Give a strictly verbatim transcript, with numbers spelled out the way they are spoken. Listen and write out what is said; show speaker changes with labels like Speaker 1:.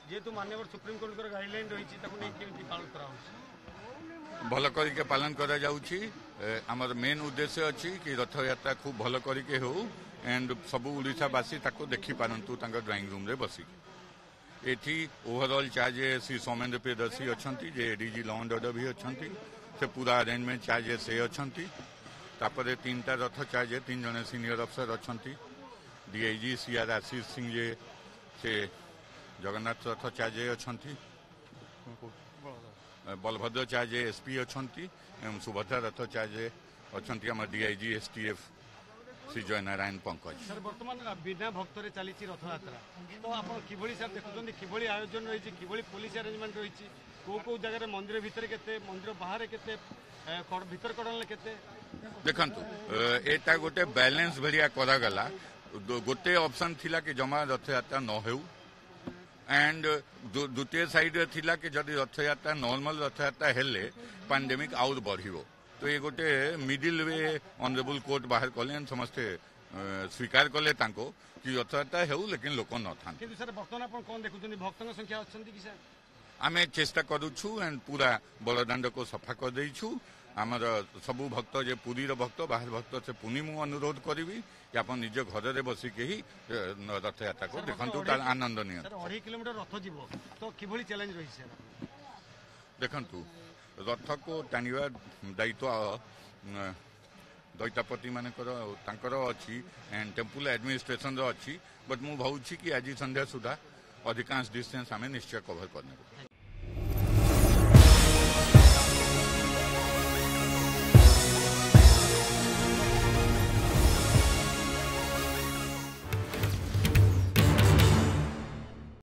Speaker 1: जेहेतु माननीय supreme court guideline रही पालन करा
Speaker 2: भल करके पालन करा जाउछि हमर मेन उद्देश्य अछि कि रथ यात्रा खूब भल करके हो एंड सबु ओडिशावासी ताको देखि पारंतु तांका ड्राइंग रूम रे बसी एठी ओवरऑल चार्ज श्री सौमेंद्र प्रियदर्शी अछंती जे एडीजी लॉ एंड ऑर्डर भी अछंती से पूरा अरेंजमेंट चार्ज से अछंती तापरे तीनटा रथ चार्ज तीन जने सीनियर अफसर अछंती डीआईजी सीआर आशीष सिंह जे से जगन्नाथ रथ चार्ज अछंती बलभद्र चार्ज एसपी अछंती एवं सुभद्रा रथ चार्ज अछंती हम डीआईजी एसटीएफ श्री जय नारायण पंकज
Speaker 1: सर वर्तमान बिना भक्त चली रथ यात्रा तो आप किभली सर देखुं किभली आयोजन रही किभली पुलिस अरेंजमेंट रही कौ कौ जगह मंदिर भितर केते मंदिर बाहर केते भीतर कड़न केते
Speaker 2: देखंतु एटा गोटे बैलेंस भरिया करा गला गोटे ऑप्शन थिला कि जमा रथ यात्रा न हेउ एंड द्वितीय साइड थिला कि जदि रथ यात्रा नॉर्मल रथ यात्रा हेले पैंडेमिक आउट बढ़िबो तो ये गोटे मिडिल वे ऑनरेबल कोर्ट बाहर कले समस्ते स्वीकार कले तांको कि रथ यात्रा हेउ लेकिन लोक न था
Speaker 1: किंतु सर वर्तमान आपण कोन देखुछन भक्तन संख्या अछंती कि सर
Speaker 2: आमे चेष्टा करूछु एंड पूरा बड़दाण्ड को सफा कर देइछु आमर सबु भक्त जे पुरी रो भक्त बाहर भक्त से पुनी मु अनुरोध करी कि आप निज घर में बसिक ही रथ यात्रा को देखु तार आनंद नि
Speaker 1: अढ़ाई किलोमीटर रथ जीव तो किभली चैलेंज रही सर
Speaker 2: देखंतु रथ को टाणिबा दायित्व दैतापति मानकर तांकर अछि एंड टेम्पल एडमिनिस्ट्रेशन रो अछि बट मु भावुछि कि आज संध्या सुधा अधिकांश डिस्टेंस आम निश्चय कवर करने